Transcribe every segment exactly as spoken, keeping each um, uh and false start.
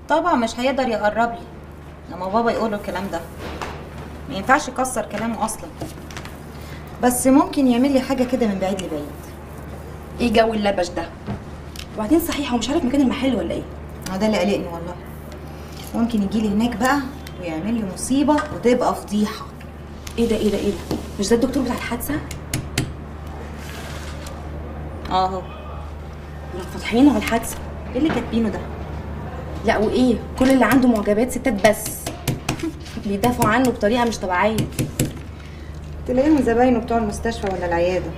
طبعا مش هيقدر يقرب لي لما بابا يقول له الكلام ده. ما ينفعش يكسر كلامه اصلا، بس ممكن يعمل لي حاجه كده من بعيد لبعيد. ايه جو اللبش ده؟ وبعدين صحيح هو مش عارف مكان المحل ولا ايه؟ هو ده اللي قلقني والله. ممكن يجي لي هناك بقى ويعمل لي مصيبه وتبقى فضيحه. ايه ده ايه ده ايه ده؟ مش ده الدكتور بتاع الحادثه؟ اه هو. فاتحينه على الحادثه. ايه اللي كاتبينه ده؟ لا وايه؟ كل اللي عنده معجبات ستات بس. بيدافعوا عنه بطريقه مش طبيعيه. تلاقيهم زباينه بتوع المستشفى ولا العياده.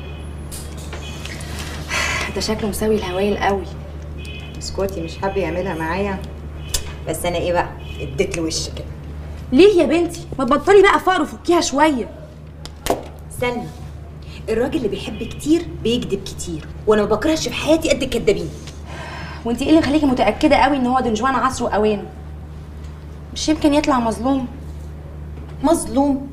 ده شكله مساوي الهوايل قوي. اسكتي، مش حابه يعملها معايا، بس انا ايه بقى اديت له وش كده. ليه يا بنتي؟ ما تبطلي بقى فقر وفكيها شويه. سلمى، الراجل اللي بيحب كتير بيكذب كتير، وانا ما بكرهش في حياتي قد الكدابين. وانتي ايه اللي مخليكي متاكده قوي ان هو دنجوان عصره واوانه؟ مش يمكن يطلع مظلوم؟ مظلوم؟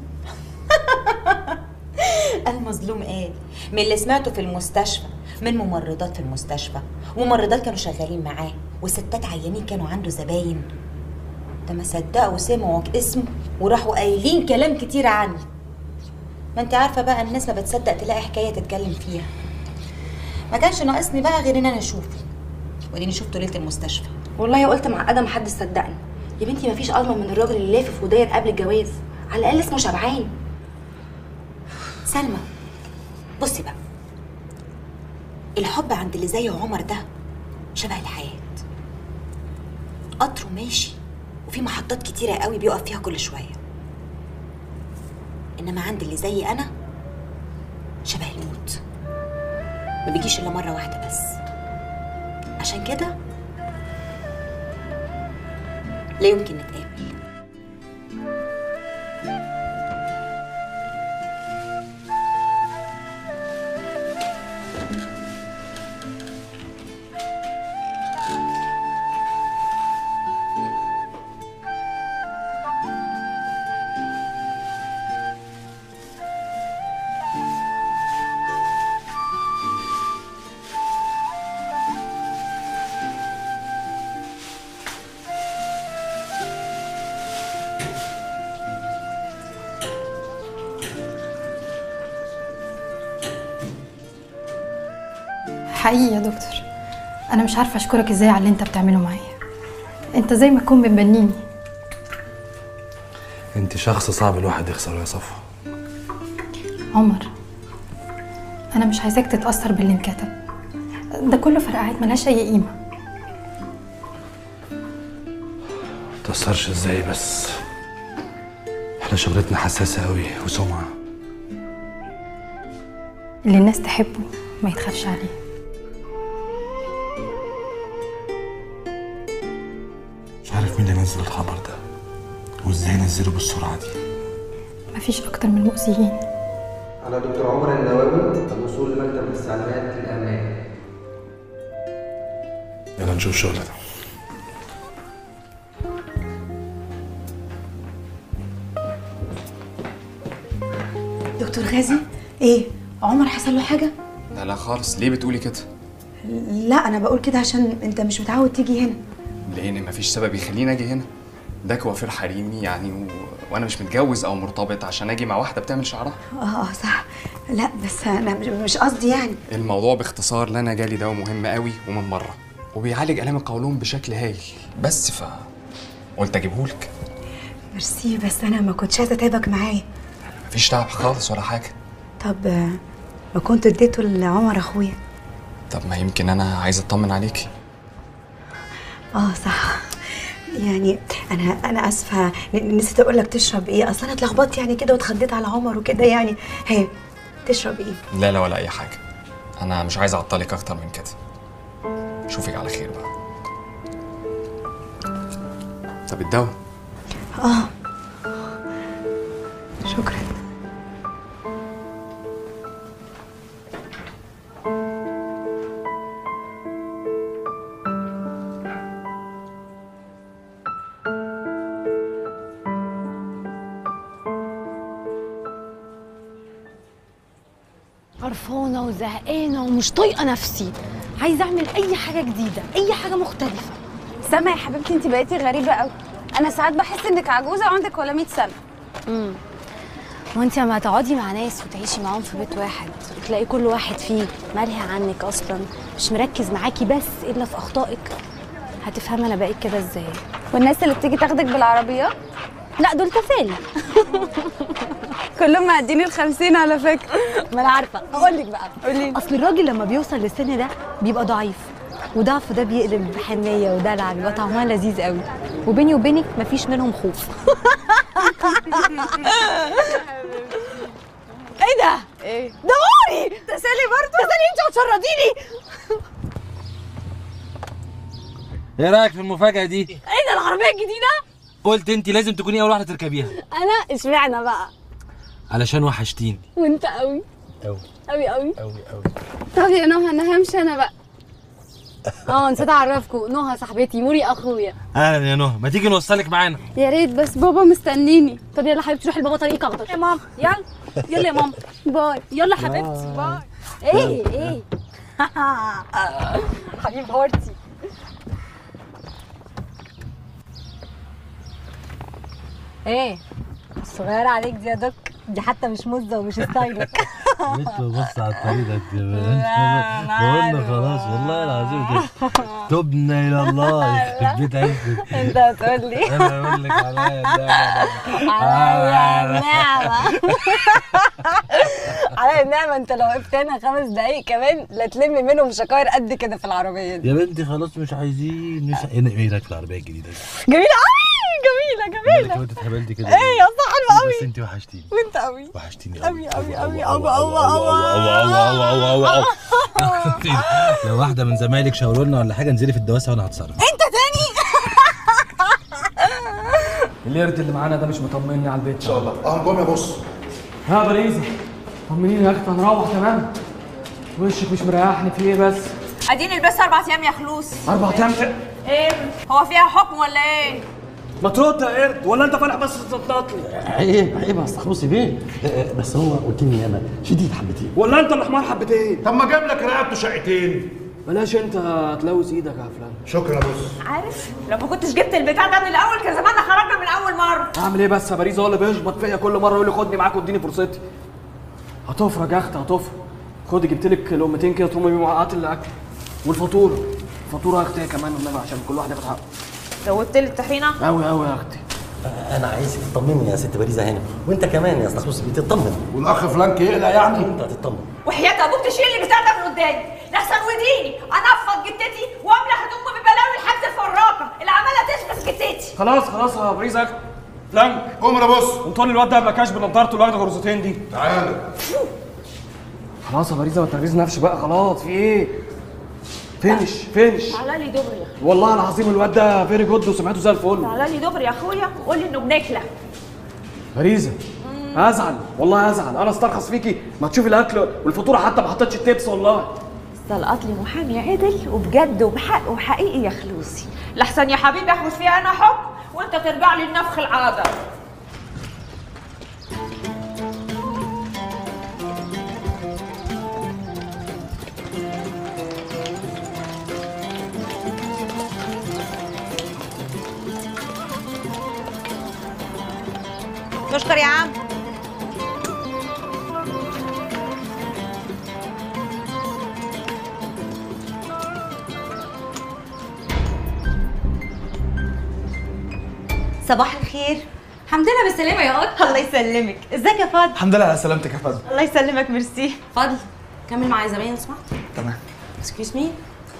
المظلوم ايه؟ من اللي سمعته في المستشفى من ممرضات في المستشفى، وممرضات كانوا شغالين معاه، وستات عيانين كانوا عنده زباين. ده ما صدقوا سمعوا اسمه وراحوا قايلين كلام كتير عني. ما انت عارفه بقى الناس ما بتصدق تلاقي حكايه تتكلم فيها. ما كانش ناقصني بقى غير ان انا اشوفه، وديني شفته ليله المستشفى. والله قلت معقده محدش صدقني. يا بنتي مفيش اضمن من الراجل اللي لافف وداير قبل الجواز، على الاقل اسمه شبعان. سلمى بصي بقى، الحب عند اللي زي عمر ده شبه الحياه، قطره ماشي وفي محطات كتيره قوي بيقف فيها كل شويه، انما عند اللي زي انا شبه الموت، ما بيجيش الا مره واحده بس. عشان كده لا يمكن نتقابل. حقيقي يا دكتور، انا مش عارفه اشكرك ازاي على اللي انت بتعمله معايا. انت زي ما تكون بتبنيني. انت شخص صعب الواحد يخسره يا صفوة. عمر، انا مش عايزاك تتاثر باللي انكتب ده، كله فرقعات ملهاش اي قيمه. متأثرش ازاي بس؟ احنا شغلتنا حساسه قوي وسمعه. اللي الناس تحبه ما يتخافش عليه. مش عارف مين اللي نزل الخبر ده وازاي نزله بالسرعه دي. مفيش اكتر من المؤذيين. أنا دكتور عمر النووي، الوصول لمكتب الاستعلامات الأمنية. يلا نشوف شغلنا. دكتور غازي، ايه عمر حصل له حاجه؟ لا لا خالص. ليه بتقولي كده؟ لا انا بقول كده عشان انت مش متعود تيجي هنا. لان مفيش سبب يخليني اجي هنا. ده كوافير حريمي يعني و... وانا مش متجوز او مرتبط عشان اجي مع واحده بتعمل شعرها. اه اه صح. لا بس انا مش قصدي يعني. الموضوع باختصار ان انا جالي دواء مهم قوي ومن بره، وبيعالج الام القولون بشكل هايل، بس ف قلت اجيبهولك. ميرسي، بس انا ما كنتش عايزه اتعبك معايا. مفيش تعب خالص ولا حاجه. طب ما كنت اديته لعمر اخويا. طب ما يمكن انا عايزه اطمن عليكي. اه صح، يعني انا انا اسفه نسيت اقول لك تشرب ايه، اصل انا اتلخبطت يعني كده واتخضيت على عمر وكده يعني. هي تشرب ايه؟ لا لا ولا اي حاجه، انا مش عايز اعطلك اكتر من كده. اشوفك على خير بقى. طب الدواء؟ اه شكرا. قرفانه وزهقانه ومش طايقه نفسي، عايزه اعمل اي حاجه جديده، اي حاجه مختلفه. سما يا حبيبتي انت بقيتي غريبه قوي. انا ساعات بحس انك عجوزه وعندك ولا مية سنه. امم وانت لما تقعدي مع ناس وتعيشي معاهم في بيت واحد وتلاقي كل واحد فيه ملهي عنك اصلا، مش مركز معاكي بس الا في اخطائك، هتفهمي انا بقيت كده ازاي. والناس اللي بتيجي تاخدك بالعربيات لا دول تفالي. كلهم معديين الخمسين على فكره. ما انا عارفه. اقول لك بقى، قولي. اصل الراجل لما بيوصل للسن ده بيبقى ضعيف، وضعفه ده بيقلب بحنيه ودلع، بيبقى طعمها لذيذ قوي، وبيني وبينك مفيش منهم خوف. ايه ده؟ ايه؟ ده موري! تسالي برضه؟ تسالي انت وتشرديني؟ ايه رايك في المفاجاه دي؟ ايه ده العربيه الجديده؟ قلت انت لازم تكوني اول واحده تركبيها. انا اشمعنى بقى؟ علشان وحشتيني. وانت قوي قوي قوي قوي قوي قوي. طب يا نهى انا همشي انا بقى. اه نسيت اعرفكم، نهى صاحبتي، موري اخويا. اهلا يا نهى، ما تيجي نوصلك معانا؟ يا ريت بس بابا مستنيني. طب يلا حبيبتي روحي لبابا طريق اخضر. يا ماما يلا يلا يا ماما باي. يلا حبيبتي باي. ايه ايه حبيب هارتي. ايه الصغيرة عليك دي يا دوك، دي حتى مش مزة ومش ستايلك. بنت بص على الطريقه انت يا بنت. بقول لك خلاص والله العظيم تبنا الى الله يخرب بيت عيشتك. انت هتقول لي انا اقول لك عليا النعمه. عليا النعمه. عليا النعمه. انت لو وقفت هنا خمس دقايق كمان لا تلم منهم شكاير قد كده في العربيه دي. يا بنتي خلاص مش عايزين. مش ايه رايك في العربيه الجديده دي؟ جميله قوي جميله جميله. انت اتهبلتي كده. ايه يا اسطى حلوه قوي. بس انت وحشتيني. وانت قوي وحشتيني قوي قوي قوي قوي قوي قوي قوي. لو واحده من زمايلك شاوروا لنا ولا حاجه انزلي في الدواسه وانا هتصرف. انت تاني. القرد اللي معانا ده مش مطمني على البيت. ان شاء الله. اه قوم يا بص. ها باريزة طمنيني يا اختي، هنروح تمام؟ وشك مش مريحني في ايه بس؟ اديني لبس اربع ايام يا خلوص. اربع ايام؟ ايه هو فيها حكم ولا ايه؟ ما ترد يا قرد ولا انت فالح بس تتنطط لي؟ عيب عيب يا استخلصي بيه. بس هو قلت لي انا شديد حبتين. ولا انت اللي حمار حبتين؟ طب ما جاب لك رقبته شقتين. بلاش انت تلوث ايدك يا فلان. شكرا يا بص. عارف لو ما كنتش جبت البتاع ده من الاول كان زماننا خرجنا من اول مره. اعمل ايه بس يا باريزة؟ هو اللي بيشبط فيا كل مره يقول لي خدني معاك واديني فرصتي. هتفرج يا اختي هتفرج. خدي جبت لك لقمتين كده ترمي بيهم عقات الاكل. والفاتوره الفاتوره يا اختي كمان والنبي عشان كل واحده ياخد حقه. زودت لي الطحينه؟ قوي قوي يا اختي. انا عايزك تطمني يا ست باريزة هنا، وانت كمان يا استخلصي بيه تطمن. والاخ فلانك يقلق يعني؟ انت هتطمن. وحياة ابوك تشيل اللي بتاع ده من قدامي لحسن وديني انفض جتتي واملى هدومي ببلاوي الحبس الفراقه اللي عماله تشبس جتتي. خلاص خلاص يا باريزة يا اختي. فلانك قوم يا بص. وانطوني الواد ده بلاكاش بنضارته اللي واخده غرزتين دي. تعالى. خلاص يا باريزة ما تركزي نفسي بقى خلاص. في ايه؟ فينش فينش. تعالى لي دغري يا اخويا. والله العظيم الواد ده فيري جود وسمعته زي الفل. تعالى لي دغري يا اخويا وقول لي انه بنكله. باريزة هزعل والله هزعل. انا استرخص فيكي ما تشوفي الاكل والفاتوره حتى ما حطيتش التبس والله. طلقت لي محامي عدل وبجد وبحق وحقيقي يا خلوصي لحسن يا حبيبي اخد فيها انا حكم وانت ترجع لي لنفخ العاده. تشكر يا عم. صباح الخير. الحمد لله بالسلامة يا قط. الله يسلمك. ازيك يا فضل؟ الحمد لله على سلامتك يا فندم. الله يسلمك ميرسي. فضل كمل معايا زمان لو سمحت. تمام. اكسكيوز مي.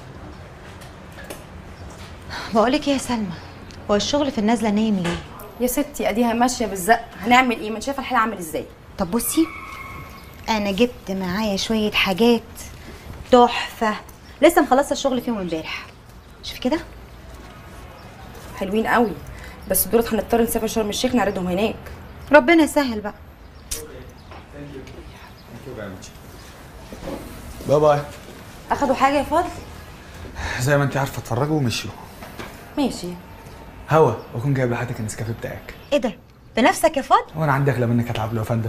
بقولك ايه يا سلمى، هو الشغل في النازله نايم ليه؟ يا ستي اديها ماشيه بالزق، هنعمل ايه؟ ما انت شايفه الحال عامل ازاي. طب بصي، انا جبت معايا شويه حاجات تحفه لسه مخلصه الشغل فيهم امبارح. شوفي كده حلوين قوي، بس دولت هنضطر نسافر شرم الشيخ نعرضهم هناك. ربنا يسهل بقى. باي باي. اخدوا حاجه يا فضل؟ زي ما انت عارفه اتفرجوا ومشيوا. ماشي. هوا واكون جايب لحضرتك النسكافيه بتاعك. ايه ده؟ بنفسك يا فضل؟ وانا عندي اغلى منك هتعب له يا فندم.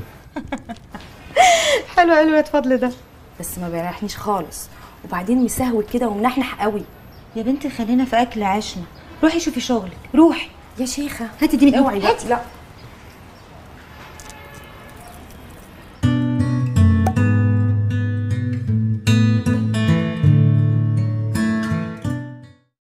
حلو حلو يا فضل ده، بس ما بيريحنيش خالص، وبعدين مسهوك كده ومنحنح قوي. يا بنتي خلينا في اكل عيشنا، روحي شوفي شغلك، روحي يا شيخه هاتي دي من اوعي بقى. هاتي. لا